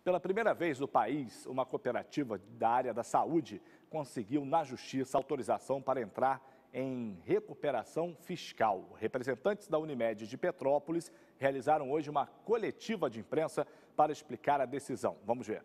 Pela primeira vez no país, uma cooperativa da área da saúde conseguiu na justiça autorização para entrar em recuperação fiscal. Representantes da Unimed de Petrópolis realizaram hoje uma coletiva de imprensa para explicar a decisão. Vamos ver.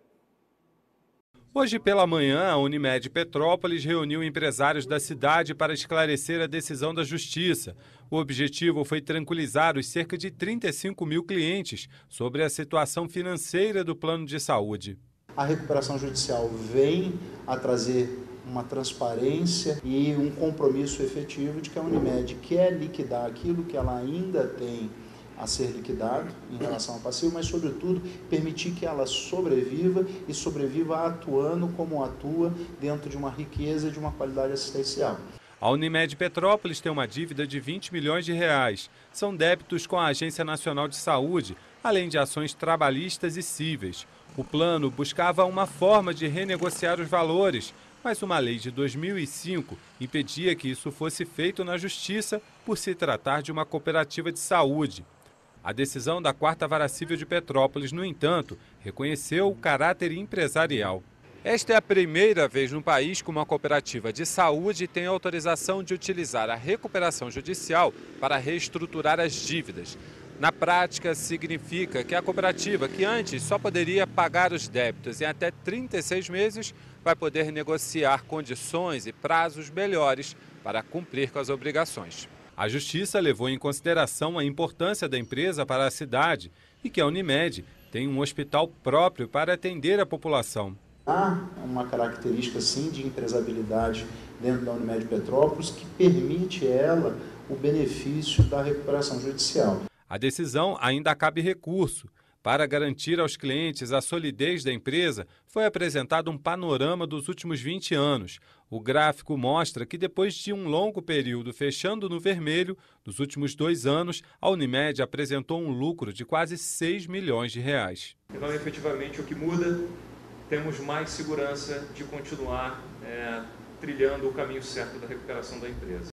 Hoje pela manhã, a Unimed Petrópolis reuniu empresários da cidade para esclarecer a decisão da Justiça. O objetivo foi tranquilizar os cerca de 35 mil clientes sobre a situação financeira do plano de saúde. A recuperação judicial vem a trazer uma transparência e um compromisso efetivo de que a Unimed quer liquidar aquilo que ela ainda tem a ser liquidado em relação ao passivo, mas, sobretudo, permitir que ela sobreviva e sobreviva atuando como atua dentro de uma riqueza e de uma qualidade assistencial. A Unimed Petrópolis tem uma dívida de 20 milhões de reais. São débitos com a Agência Nacional de Saúde, além de ações trabalhistas e cíveis. O plano buscava uma forma de renegociar os valores, mas uma lei de 2005 impedia que isso fosse feito na Justiça por se tratar de uma cooperativa de saúde. A decisão da 4ª Vara Civil de Petrópolis, no entanto, reconheceu o caráter empresarial. Esta é a primeira vez no país que uma cooperativa de saúde tem autorização de utilizar a recuperação judicial para reestruturar as dívidas. Na prática, significa que a cooperativa, que antes só poderia pagar os débitos em até 36 meses, vai poder negociar condições e prazos melhores para cumprir com as obrigações. A Justiça levou em consideração a importância da empresa para a cidade e que a Unimed tem um hospital próprio para atender a população. Há uma característica, sim, de empresabilidade dentro da Unimed Petrópolis que permite ela o benefício da recuperação judicial. A decisão ainda cabe recurso. Para garantir aos clientes a solidez da empresa, foi apresentado um panorama dos últimos 20 anos. O gráfico mostra que depois de um longo período fechando no vermelho, nos últimos 2 anos, a Unimed apresentou um lucro de quase 6 milhões de reais. Então, efetivamente, o que muda, temos mais segurança de continuar trilhando o caminho certo da recuperação da empresa.